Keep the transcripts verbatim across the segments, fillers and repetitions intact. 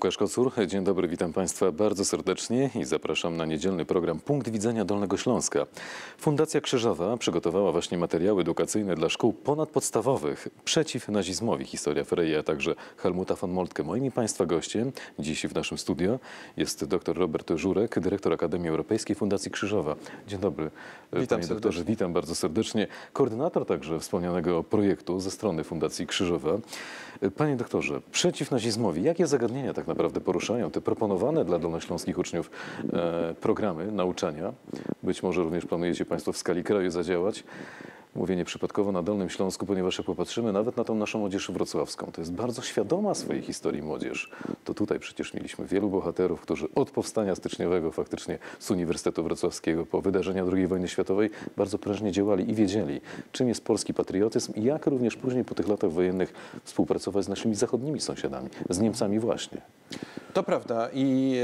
Łukasz Kocur, dzień dobry, witam Państwa bardzo serdecznie i zapraszam na niedzielny program Punkt Widzenia Dolnego Śląska. Fundacja Krzyżowa przygotowała właśnie materiały edukacyjne dla szkół ponadpodstawowych przeciw nazizmowi. Historia Freya, a także Helmuta von Moltke. Moim i Państwa gościem dziś w naszym studio jest dr Robert Żurek, dyrektor Akademii Europejskiej Fundacji Krzyżowa. Dzień dobry, witam panie doktorze, serdecznie. witam bardzo serdecznie. Koordynator także wspomnianego projektu ze strony Fundacji Krzyżowa. Panie doktorze, przeciw nazizmowi, jakie zagadnienia tak naprawdę poruszają te proponowane dla dolnośląskich uczniów e, programy nauczania? Być może również planujecie Państwo w skali kraju zadziałać. Mówię nieprzypadkowo na Dolnym Śląsku, ponieważ jak popatrzymy nawet na tą naszą młodzież wrocławską, to jest bardzo świadoma swojej historii młodzież. To tutaj przecież mieliśmy wielu bohaterów, którzy od powstania styczniowego faktycznie z Uniwersytetu Wrocławskiego po wydarzenia drugiej wojny światowej bardzo prężnie działali i wiedzieli, czym jest polski patriotyzm i jak również później po tych latach wojennych współpracować z naszymi zachodnimi sąsiadami, z Niemcami właśnie. To prawda i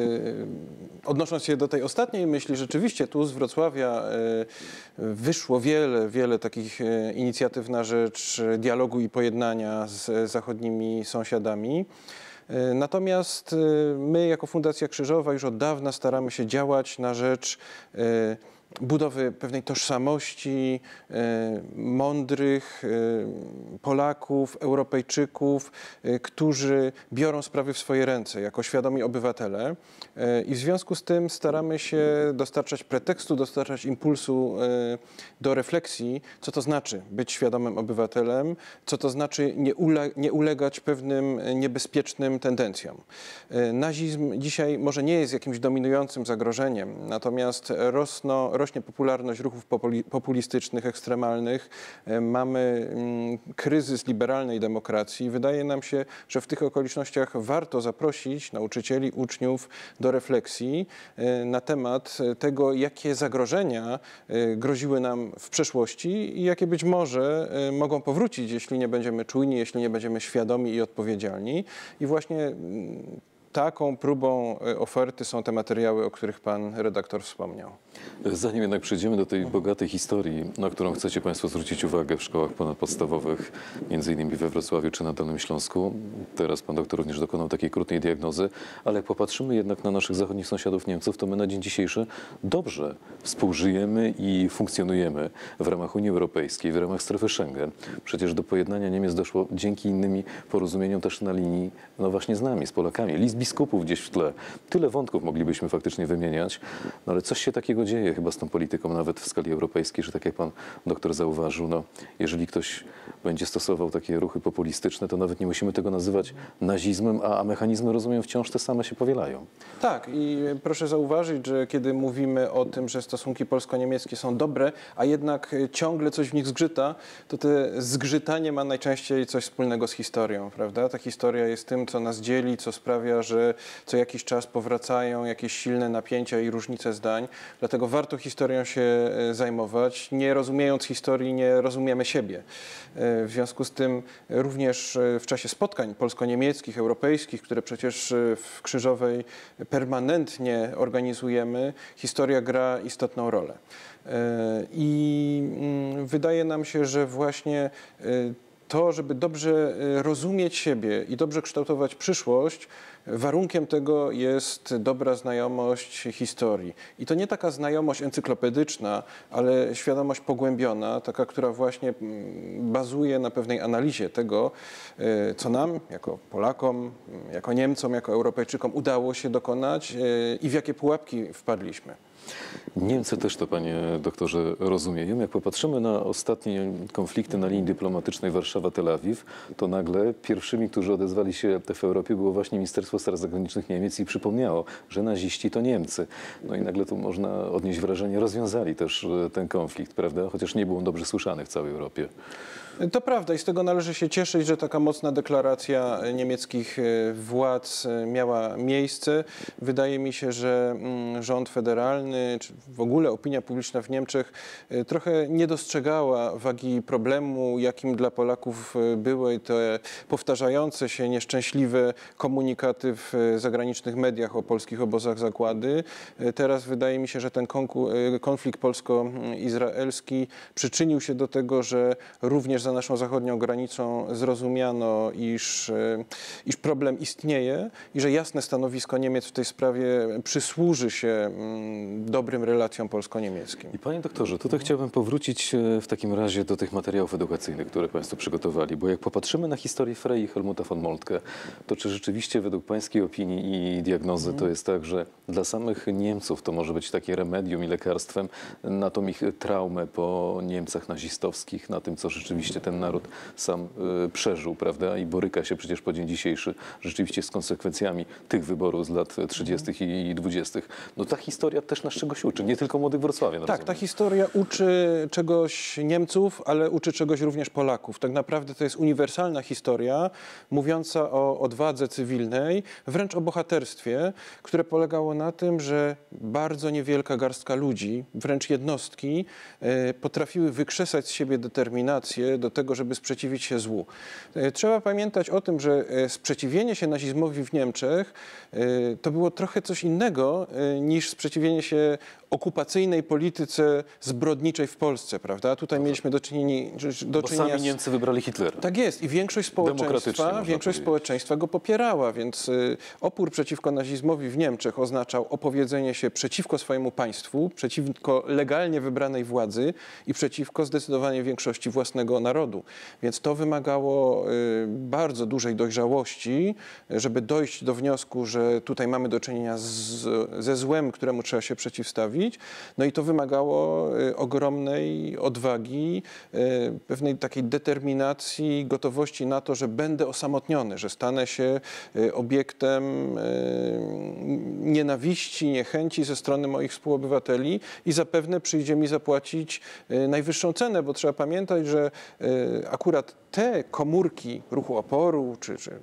e, odnosząc się do tej ostatniej myśli, rzeczywiście tu z Wrocławia e, wyszło wiele, wiele takich e, inicjatyw na rzecz dialogu i pojednania z zachodnimi sąsiadami. E, natomiast e, my jako Fundacja Krzyżowa już od dawna staramy się działać na rzecz e, budowy pewnej tożsamości e, mądrych e, Polaków, Europejczyków, e, którzy biorą sprawy w swoje ręce jako świadomi obywatele e, i w związku z tym staramy się dostarczać pretekstu, dostarczać impulsu e, do refleksji, co to znaczy być świadomym obywatelem, co to znaczy nie, ule, nie ulegać pewnym niebezpiecznym tendencjom. E, nazizm dzisiaj może nie jest jakimś dominującym zagrożeniem, natomiast rosną rośnie popularność ruchów populistycznych, ekstremalnych. Mamy kryzys liberalnej demokracji. Wydaje nam się, że w tych okolicznościach warto zaprosić nauczycieli, uczniów do refleksji na temat tego, jakie zagrożenia groziły nam w przeszłości i jakie być może mogą powrócić, jeśli nie będziemy czujni, jeśli nie będziemy świadomi i odpowiedzialni. I właśnie taką próbą oferty są te materiały, o których pan redaktor wspomniał. Zanim jednak przejdziemy do tej bogatej historii, na którą chcecie Państwo zwrócić uwagę w szkołach ponadpodstawowych, między innymi we Wrocławiu czy na Dolnym Śląsku, teraz pan doktor również dokonał takiej krótkiej diagnozy, ale jak popatrzymy jednak na naszych zachodnich sąsiadów Niemców, to my na dzień dzisiejszy dobrze współżyjemy i funkcjonujemy w ramach Unii Europejskiej, w ramach strefy Schengen. Przecież do pojednania Niemiec doszło dzięki innymi porozumieniom też na linii, no właśnie z nami, z Polakami. List biskupów gdzieś w tle. Tyle wątków moglibyśmy faktycznie wymieniać, no ale coś się takiego dzieje chyba z tą polityką nawet w skali europejskiej, że tak jak pan doktor zauważył, no jeżeli ktoś będzie stosował takie ruchy populistyczne, to nawet nie musimy tego nazywać nazizmem, a, a mechanizmy, rozumiem, wciąż te same się powielają. Tak i proszę zauważyć, że kiedy mówimy o tym, że stosunki polsko-niemieckie są dobre, a jednak ciągle coś w nich zgrzyta, to te zgrzytanie ma najczęściej coś wspólnego z historią, prawda? Ta historia jest tym, co nas dzieli, co sprawia, że co jakiś czas powracają jakieś silne napięcia i różnice zdań. Dlatego warto historią się zajmować. Nie rozumiejąc historii, nie rozumiemy siebie. W związku z tym również w czasie spotkań polsko-niemieckich, europejskich, które przecież w Krzyżowej permanentnie organizujemy, historia gra istotną rolę. I wydaje nam się, że właśnie to, żeby dobrze rozumieć siebie i dobrze kształtować przyszłość, warunkiem tego jest dobra znajomość historii. I to nie taka znajomość encyklopedyczna, ale świadomość pogłębiona, taka, która właśnie bazuje na pewnej analizie tego, co nam, jako Polakom, jako Niemcom, jako Europejczykom udało się dokonać i w jakie pułapki wpadliśmy. Niemcy też to, panie doktorze, rozumieją. Jak popatrzymy na ostatnie konflikty na linii dyplomatycznej Warszawa-Tel Awiw, to nagle pierwszymi, którzy odezwali się w Europie, było właśnie Ministerstwo Spraw Zagranicznych Niemiec i przypomniało, że naziści to Niemcy. No i nagle tu można odnieść wrażenie, rozwiązali też ten konflikt, prawda? Chociaż nie był on dobrze słyszany w całej Europie. To prawda i z tego należy się cieszyć, że taka mocna deklaracja niemieckich władz miała miejsce. Wydaje mi się, że rząd federalny, czy w ogóle opinia publiczna w Niemczech trochę nie dostrzegała wagi problemu, jakim dla Polaków były te powtarzające się nieszczęśliwe komunikaty w zagranicznych mediach o polskich obozach zagłady. Teraz wydaje mi się, że ten konflikt polsko-izraelski przyczynił się do tego, że również za naszą zachodnią granicą zrozumiano, iż, iż problem istnieje i że jasne stanowisko Niemiec w tej sprawie przysłuży się dobrym relacjom polsko-niemieckim. I panie doktorze, tutaj chciałbym powrócić w takim razie do tych materiałów edukacyjnych, które państwo przygotowali, bo jak popatrzymy na historię Frey i Helmuta von Moltke, to czy rzeczywiście według pańskiej opinii i diagnozy to jest tak, że dla samych Niemców to może być takie remedium i lekarstwem na tą ich traumę po Niemcach nazistowskich, na tym, co rzeczywiście ten naród sam y, przeżył, prawda? I boryka się przecież po dzień dzisiejszy rzeczywiście z konsekwencjami tych wyborów z lat trzydziestych i dwudziestych. No ta historia też nas czegoś uczy, nie tylko młodych Wrocławian. Tak, ta historia uczy czegoś Niemców, ale uczy czegoś również Polaków. Tak naprawdę to jest uniwersalna historia mówiąca o odwadze cywilnej, wręcz o bohaterstwie, które polegało na tym, że bardzo niewielka garstka ludzi, wręcz jednostki, e, potrafiły wykrzesać z siebie determinację do tego, żeby sprzeciwić się złu. E, trzeba pamiętać o tym, że e, sprzeciwienie się nazizmowi w Niemczech e, to było trochę coś innego e, niż sprzeciwienie się okupacyjnej polityce zbrodniczej w Polsce, prawda? Tutaj mieliśmy do czynienia, do Bo czynienia sami z... Niemcy wybrali Hitlera. Tak jest i większość społeczeństwa, większość społeczeństwa go popierała, więc y, opór przeciwko nazizmowi w Niemczech oznaczał opowiedzenie się przeciwko swojemu państwu, przeciwko legalnie wybranej władzy i przeciwko zdecydowanej większości własnego narodu. Więc to wymagało y, bardzo dużej dojrzałości, żeby dojść do wniosku, że tutaj mamy do czynienia z, ze złem, któremu trzeba się przeciwstawić. No i to wymagało y, ogromnej odwagi, y, pewnej takiej determinacji, gotowości na to, że będę osamotniony, że stanę się y, obiektem y, nienawiści, niechęci ze strony moich współobywateli i zapewne przyjdzie mi zapłacić y, najwyższą cenę, bo trzeba pamiętać, że y, akurat te komórki ruchu oporu czy, czy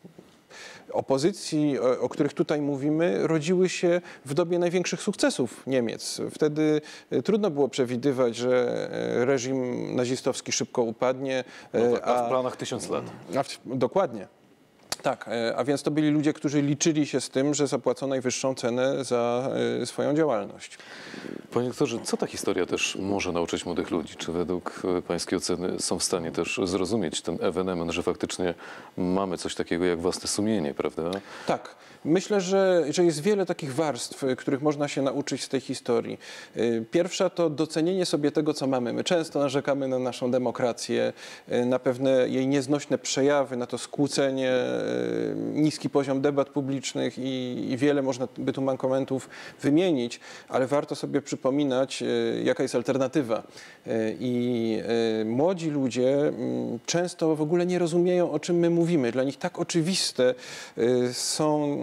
opozycji, o, o których tutaj mówimy, rodziły się w dobie największych sukcesów Niemiec. Wtedy e, trudno było przewidywać, że e, reżim nazistowski szybko upadnie. No tak, a a w planach tysiąc lat. A w, dokładnie. Tak, e, a więc to byli ludzie, którzy liczyli się z tym, że zapłacą najwyższą cenę za e, swoją działalność. Panie doktorze, co ta historia też może nauczyć młodych ludzi? Czy według e, pańskiej oceny są w stanie też zrozumieć ten ewenement, że faktycznie mamy coś takiego jak własne sumienie, prawda? Tak. Myślę, że, że jest wiele takich warstw, których można się nauczyć z tej historii. Pierwsza to docenienie sobie tego, co mamy. My często narzekamy na naszą demokrację, na pewne jej nieznośne przejawy, na to skłócenie, niski poziom debat publicznych i, i wiele można by tu mankomentów wymienić, ale warto sobie przypominać, jaka jest alternatywa. I młodzi ludzie często w ogóle nie rozumieją, o czym my mówimy. Dla nich tak oczywiste są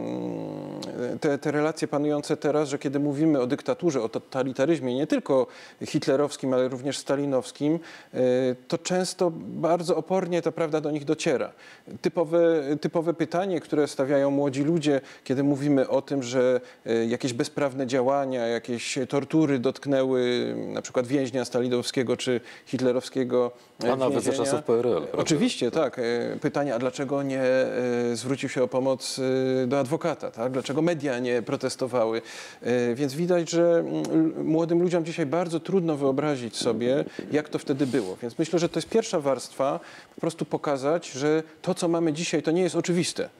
te, te relacje panujące teraz, że kiedy mówimy o dyktaturze, o totalitaryzmie, nie tylko hitlerowskim, ale również stalinowskim, to często bardzo opornie ta prawda do nich dociera. Typowe, typowe pytanie, które stawiają młodzi ludzie, kiedy mówimy o tym, że jakieś bezprawne działania, jakieś tortury dotknęły na przykład więźnia stalinowskiego czy hitlerowskiego A nawet za czasów P R L. Prawda? Oczywiście, tak. Pytanie, a dlaczego nie zwrócił się o pomoc do adwokata, tak? Dlaczego media nie protestowały? Więc widać, że młodym ludziom dzisiaj bardzo trudno wyobrazić sobie, jak to wtedy było. Więc myślę, że to jest pierwsza warstwa, po prostu pokazać, że to, co mamy dzisiaj, to nie jest oczywiste.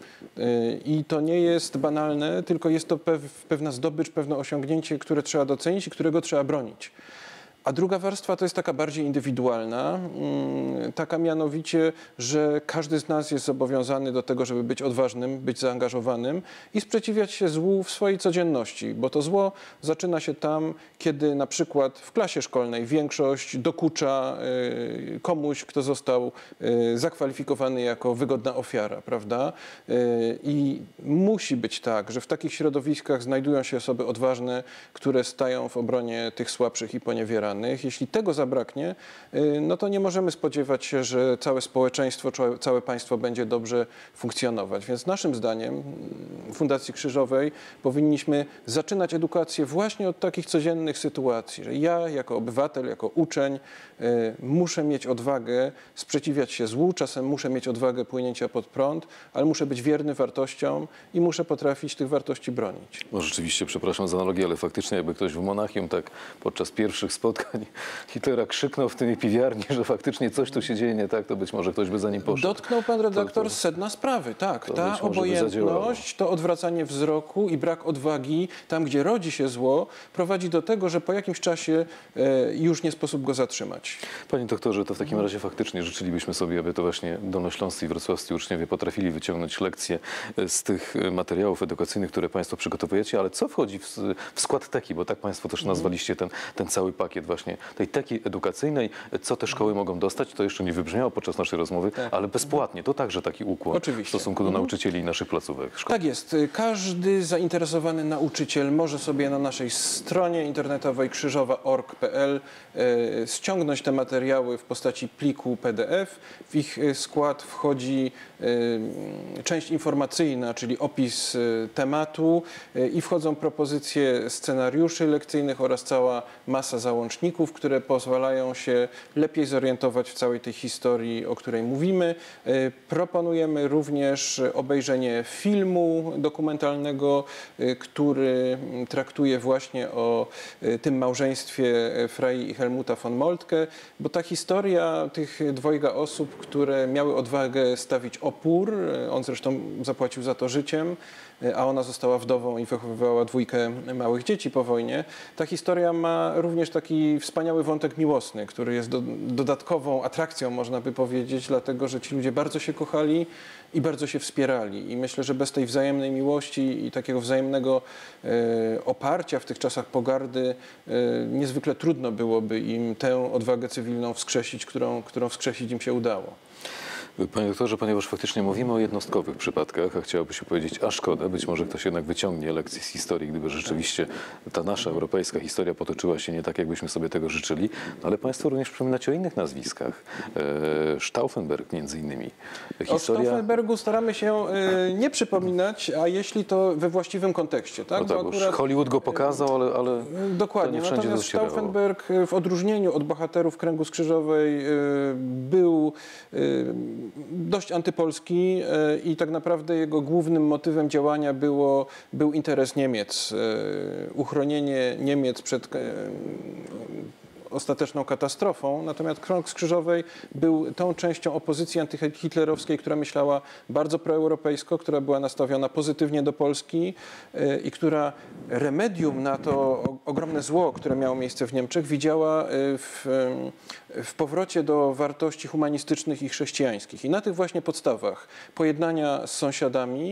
I to nie jest banalne, tylko jest to pewna zdobycz, pewne osiągnięcie, które trzeba docenić i którego trzeba bronić. A druga warstwa to jest taka bardziej indywidualna, taka mianowicie, że każdy z nas jest zobowiązany do tego, żeby być odważnym, być zaangażowanym i sprzeciwiać się złu w swojej codzienności, bo to zło zaczyna się tam, kiedy na przykład w klasie szkolnej większość dokucza komuś, kto został zakwalifikowany jako wygodna ofiara, prawda? I musi być tak, że w takich środowiskach znajdują się osoby odważne, które stają w obronie tych słabszych i poniewieranych. Jeśli tego zabraknie, no to nie możemy spodziewać się, że całe społeczeństwo, całe państwo będzie dobrze funkcjonować. Więc naszym zdaniem Fundacji Krzyżowej powinniśmy zaczynać edukację właśnie od takich codziennych sytuacji, że ja jako obywatel, jako uczeń muszę mieć odwagę sprzeciwiać się złu, czasem muszę mieć odwagę płynięcia pod prąd, ale muszę być wierny wartościom i muszę potrafić tych wartości bronić. No rzeczywiście, przepraszam za analogię, ale faktycznie jakby ktoś w Monachium tak podczas pierwszych spotkań spotkań Hitlera krzyknął w tej piwiarni, że faktycznie coś tu się dzieje nie tak, to być może ktoś by za nim poszedł. Dotknął pan redaktor to, to, sedna sprawy, tak. to Ta obojętność, to odwracanie wzroku i brak odwagi tam, gdzie rodzi się zło, prowadzi do tego, że po jakimś czasie e, już nie sposób go zatrzymać. Panie doktorze, to w takim razie faktycznie życzylibyśmy sobie, aby to właśnie dolnośląscy i wrocławscy uczniowie potrafili wyciągnąć lekcje z tych materiałów edukacyjnych, które państwo przygotowujecie, ale co wchodzi w, w skład teki, bo tak państwo też nazwaliście ten, ten cały pakiet właśnie tej teki edukacyjnej, co te szkoły mogą dostać, to jeszcze nie wybrzmiało podczas naszej rozmowy, tak. ale bezpłatnie, to także taki ukłon Oczywiście. w stosunku do nauczycieli i naszych placówek szkół. Tak jest. Każdy zainteresowany nauczyciel może sobie na naszej stronie internetowej krzyżowa kropka org kropka p l e, ściągnąć te materiały w postaci pliku P D F. W ich skład wchodzi e, część informacyjna, czyli opis e, tematu e, i wchodzą propozycje scenariuszy lekcyjnych oraz cała masa załączników, które pozwalają się lepiej zorientować w całej tej historii, o której mówimy. E, proponujemy również obejrzenie filmu dokumentalnego, e, który traktuje właśnie o e, tym małżeństwie Frei i Helmuta von Moltke, bo ta historia tych dwojga osób, które miały odwagę stawić opór, on zresztą zapłacił za to życiem, a ona została wdową i wychowywała dwójkę małych dzieci po wojnie. Ta historia ma również taki wspaniały wątek miłosny, który jest do, dodatkową atrakcją, można by powiedzieć, dlatego że ci ludzie bardzo się kochali i bardzo się wspierali. I myślę, że bez tej wzajemnej miłości i takiego wzajemnego e, oparcia w tych czasach pogardy e, niezwykle trudno byłoby im tę odwagę cywilną wskrzesić, którą, którą wskrzesić im się udało. Panie doktorze, ponieważ faktycznie mówimy o jednostkowych przypadkach, a chciałoby się powiedzieć, a szkoda, być może ktoś jednak wyciągnie lekcje z historii, gdyby rzeczywiście ta nasza europejska historia potoczyła się nie tak, jakbyśmy sobie tego życzyli, no ale państwo również przypominacie o innych nazwiskach. E, Stauffenberg między innymi. Historia... O Stauffenbergu staramy się e, nie przypominać, a jeśli to we właściwym kontekście. Tak? No tak, bo akurat... Hollywood go pokazał, ale, ale dokładnie. to nie Natomiast docierało. Stauffenberg w odróżnieniu od bohaterów Kręgu Skrzyżowej e, był e, dość antypolski i tak naprawdę jego głównym motywem działania było, był interes Niemiec, uchronienie Niemiec przed ostateczną katastrofą, natomiast Krąg Skrzyżowej był tą częścią opozycji antyhitlerowskiej, która myślała bardzo proeuropejsko, która była nastawiona pozytywnie do Polski i która remedium na to ogromne zło, które miało miejsce w Niemczech, widziała w, w powrocie do wartości humanistycznych i chrześcijańskich. I na tych właśnie podstawach pojednania z sąsiadami,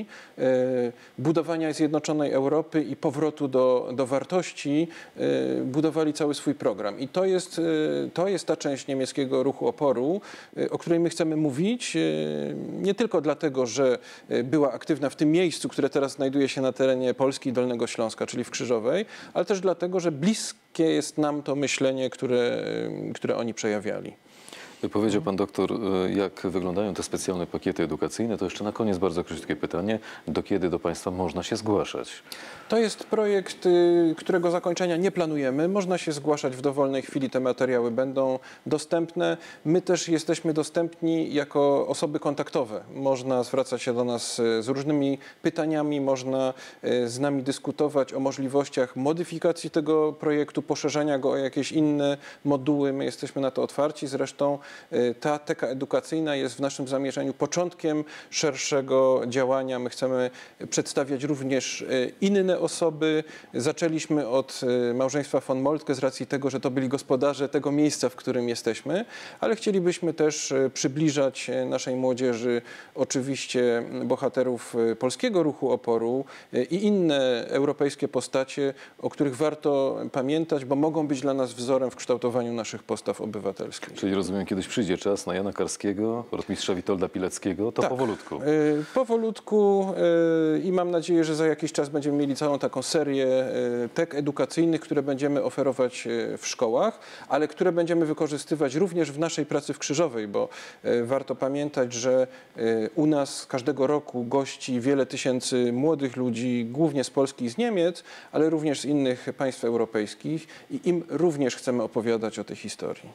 budowania zjednoczonej Europy i powrotu do, do wartości budowali cały swój program. I to jest, to jest ta część niemieckiego ruchu oporu, o której my chcemy mówić, nie tylko dlatego, że była aktywna w tym miejscu, które teraz znajduje się na terenie Polski i Dolnego Śląska, czyli w Krzyżowej, ale też dlatego, że bliskie jest nam to myślenie, które, które oni przejawiali. Powiedział pan doktor, jak wyglądają te specjalne pakiety edukacyjne. To jeszcze na koniec bardzo krótkie pytanie. Do kiedy do państwa można się zgłaszać? To jest projekt, którego zakończenia nie planujemy. Można się zgłaszać w dowolnej chwili. Te materiały będą dostępne. My też jesteśmy dostępni jako osoby kontaktowe. Można zwracać się do nas z różnymi pytaniami. Można z nami dyskutować o możliwościach modyfikacji tego projektu, poszerzenia go o jakieś inne moduły. My jesteśmy na to otwarci. Zresztą ta teka edukacyjna jest w naszym zamierzeniu początkiem szerszego działania. My chcemy przedstawiać również inne osoby. Zaczęliśmy od małżeństwa von Moltke z racji tego, że to byli gospodarze tego miejsca, w którym jesteśmy, ale chcielibyśmy też przybliżać naszej młodzieży oczywiście bohaterów polskiego ruchu oporu i inne europejskie postacie, o których warto pamiętać, bo mogą być dla nas wzorem w kształtowaniu naszych postaw obywatelskich. Czyli rozumiem, kiedyś przyjdzie czas na Jana Karskiego, rotmistrza Witolda Pileckiego, to tak, powolutku. Y, powolutku y, i mam nadzieję, że za jakiś czas będziemy mieli całą taką serię y, tek edukacyjnych, które będziemy oferować y, w szkołach, ale które będziemy wykorzystywać również w naszej pracy w Krzyżowej, bo y, warto pamiętać, że y, u nas każdego roku gości wiele tysięcy młodych ludzi, głównie z Polski i z Niemiec, ale również z innych państw europejskich i im również chcemy opowiadać o tej historii.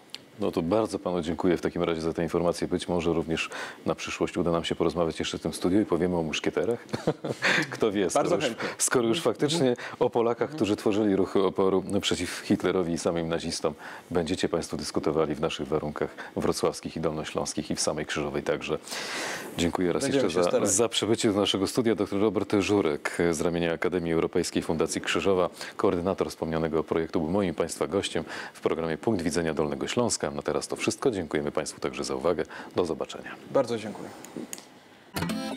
No to bardzo panu dziękuję w takim razie za tę informację. Być może również na przyszłość uda nam się porozmawiać jeszcze w tym studiu i powiemy o muszkieterach. Kto wie, skoro już, skoro już faktycznie o Polakach, którzy tworzyli ruchy oporu przeciw Hitlerowi i samym nazistom, będziecie państwo dyskutowali w naszych warunkach wrocławskich i dolnośląskich i w samej Krzyżowej także. Dziękuję raz Będziemy jeszcze za, za przybycie do naszego studia. Dr Robert Żurek z ramienia Akademii Europejskiej Fundacji Krzyżowa, koordynator wspomnianego projektu, był moim państwa gościem w programie Punkt Widzenia Dolnego Śląska. Na teraz to wszystko. Dziękujemy państwu także za uwagę. Do zobaczenia. Bardzo dziękuję.